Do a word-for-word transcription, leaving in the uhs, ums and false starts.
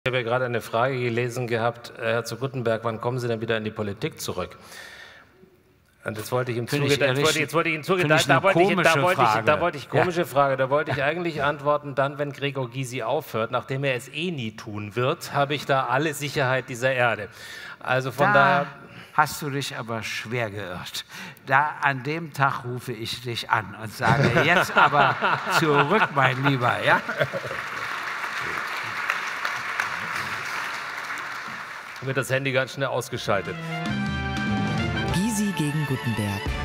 Ich habe ja gerade eine Frage gelesen gehabt, Herr zu Guttenberg, wann kommen Sie denn wieder in die Politik zurück? Und das wollte ich ihm zuge... Jetzt wollte ich, jetzt wollte ich ihm zuge... Da, da, wollte ich, da, wollte ich, da wollte ich... Komische ja. Frage. Da wollte ich eigentlich antworten, dann, wenn Gregor Gysi aufhört, nachdem er es eh nie tun wird, habe ich da alle Sicherheit dieser Erde. Also von da daher... hast du dich aber schwer geirrt. Da, an dem Tag rufe ich dich an und sage, jetzt aber zurück, mein Lieber, ja? Wird das Handy ganz schnell ausgeschaltet. Gysi gegen Guttenberg.